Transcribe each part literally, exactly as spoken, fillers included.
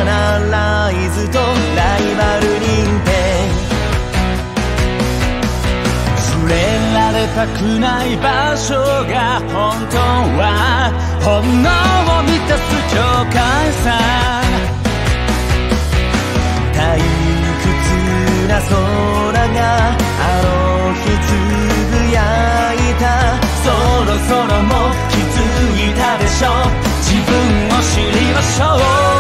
ナライズとライバル認定、触れられたくない場所が本当は本能を満たす境界さ。退屈な空があの日つぶやいた、そろそろもう気づいたでしょう、自分を知りましょう。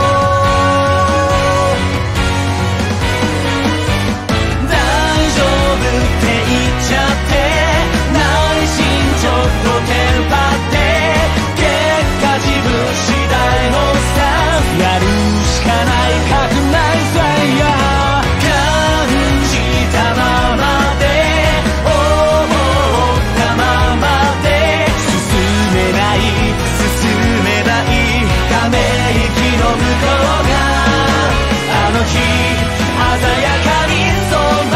大丈夫って言っちゃって、内心ちょっとテンパって、結果自分次第のさ、やるしかない覚ないファイヤー、鮮やかに染ま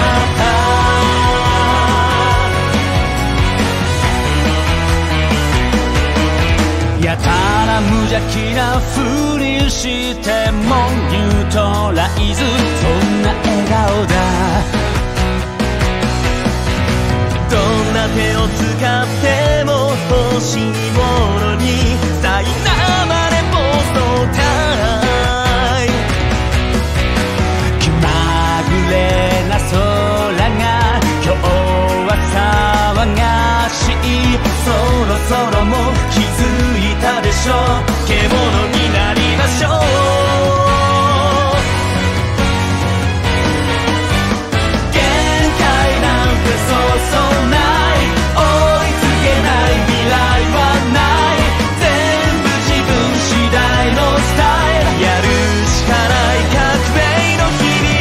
った、やたら無邪気なふりしてもニュートライズ、そんな笑顔だ。どんな手を使っても欲しいものにさいなまれポストタイム、な空が今日は騒がしい、そろそろもう気づいたでしょう、獣になりましょう。限界なんてそうそうない、追いつけない未来はない、全部自分次第のスタイル、やるしかない革命の日々、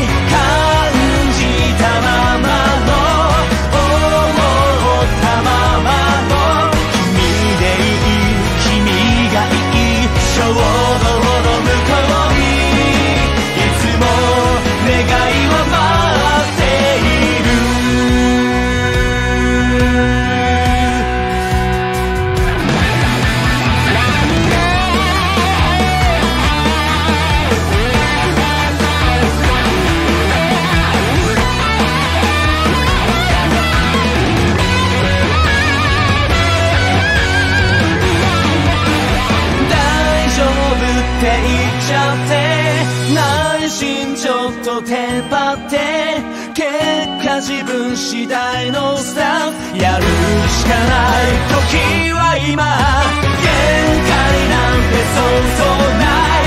ちょうどほど向こうにいつも願いは待っている。って言っちゃって、内心ちょっとテンパって、結果自分次第のスタンス、やるしかない時は今、限界なんてそうそうない、